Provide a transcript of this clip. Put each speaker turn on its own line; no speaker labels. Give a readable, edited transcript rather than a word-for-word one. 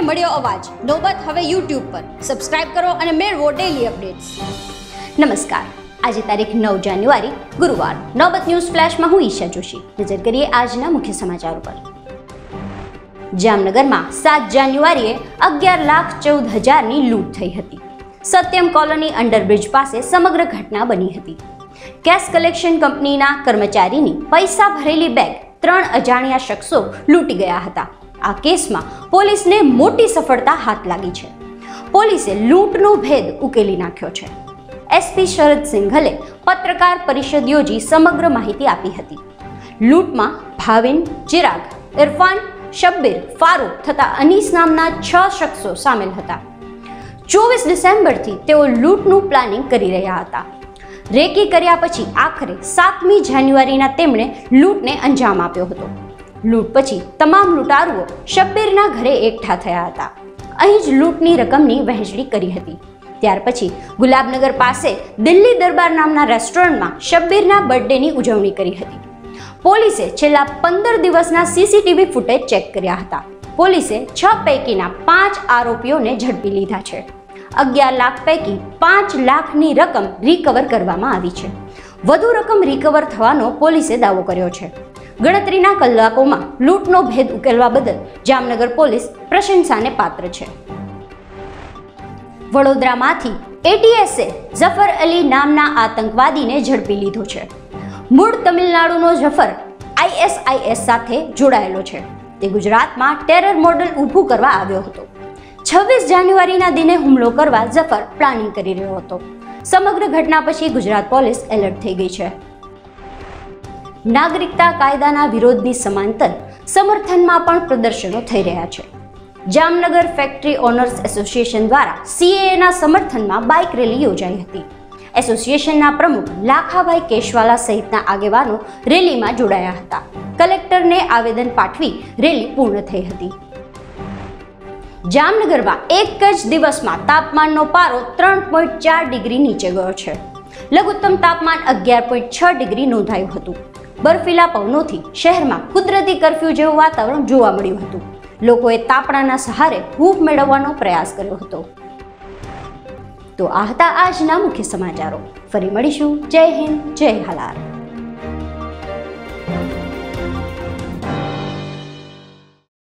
મળ્યો અવાજ, નોબત હવે YouTube પર. સબસ્ક્રાઇબ કરો અને મેળવો ડેલી અપડેટ્સ. નમસ્કાર. આજે તારીખ 9 જાન્યુઆરી ગુરુવાર. નોબત ન્યૂઝ ફ્લેશમાં હું ઈશા જોશી. નજર કરીએ આજના મુખ્ય સમાચારો પર. જામનગરમાં 7 જાન્યુઆરીએ 11,14,000ની લૂંટ થઈ હતી. સત્યમ કોલોની અંડરબ્રિજ પાસે સમગ્ર ઘટના બની હતી. કેશ કલેક્શન કંપનીના કર્મચારીની પૈસા ભરેલી બેગ 3 અજાણ્યા શખ્સો લૂંટી ગયા હતા. આ કેસમાં પોલીસને મોટી સફળતા હાથ લાગી છે. પોલીસે લૂંટનો ભેદ ઉકેલી નાખ્યો છે. એસપી શરદ સિંઘલે પત્રકાર પરિષદ યોજી સમગ્ર માહિતી આપી હતી. લૂંટમાં ભાવિન, ચિરાગ, ઇરફાન, શબ્બીર, ફારૂક તથા અનીસ નામના 6 શખ્સો સામેલ હતા. 24 ડિસેમ્બરથી તેઓ લૂંટનું પ્લાનિંગ કરી રહ્યા હતા. રેકી કર્યા પછી આખરે 7મી જાન્યુઆરીના તેમણે લૂંટને અંજામ આપ્યો હતો. લૂંટ પછી તમામ લૂંટારુઓ શબ્બીરના ઘરે એકઠા થયા હતા. અહીં જ લૂંટની રકમની વહેંચણી કરી હતી. ત્યાર પછી ગુલાબનગર પાસે દિલ્હી દરબાર નામના રેસ્ટોરન્ટમાં શબ્બીરના બર્થડેની ઉજવણી કરી હતી. પોલીસે છેલ્લા 15 દિવસના સીસીટીવી ફૂટેજ ચેક કર્યા હતા. પોલીસે 6 પૈકીના 5 આરોપીઓને ઝડપી લીધા છે. 11 લાખ પૈકી 5 લાખની રકમ રિકવર કરવામાં આવી છે. વધુ રકમ રિકવર થવાનો પોલીસે દાવો કર્યો છે. ગણતરીના કલાકોમાં લૂંટનો ભેદ ઉકેલવા બદલ જામનગર પોલીસ પ્રશંસાને પાત્ર છે. વડોદરામાંથી એટીએસે ઝફર અલી નામના આતંકવાદીને ઝડપી લીધો છે. મૂળ તમિલનાડુનો ઝફર ISIS સાથે જોડાયેલો છે. તે ગુજરાતમાં ટેરર મોડલ ઊભું કરવા આવ્યો હતો. 26 જાન્યુઆરીના દિને હુમલો કરવા ઝફર પ્લાનિંગ કરી રહ્યો હતો. સમગ્ર ઘટના પછી ગુજરાત પોલીસ એલર્ટ થઈ ગઈ છે. નાગરિકતા કાયદાના વિરોધની સમાંતર સમર્થનમાં પણ પ્રદર્શનો થઈ રહ્યા છે. જામનગર ફેક્ટરી ઓનર્સ એસોસિએશન દ્વારા CAAના સમર્થનમાં બાઇક રેલી યોજાઈ હતી. એસોસિએશનના પ્રમુખ લાખાભાઈ કેશવાલા સહિતના આગેવાનો રેલીમાં જોડાયા હતા. કલેક્ટરને આવેદન પાઠવી રેલી પૂર્ણ થઈ હતી. જામનગરમાં એક જ દિવસમાં તાપમાનનો પારો 3.4 ડિગ્રી નીચે ગયો છે. લઘુત્તમ તાપમાન 11.6 ડિગ્રી નોંધાયું હતું. બર્ફીલા પવનોથી શહેરમાં કુદરતી કર્ફ્યુ જેવું વાતાવરણ જોવા મળ્યું હતું. લોકોએ તાપણાના સહારે હૂંફ મેળવવાનો પ્રયાસ કર્યો હતો. તો આ હતા આજના મુખ્ય સમાચારો. ફરી મળીશું. જય હિન્દ, જય હાલાર.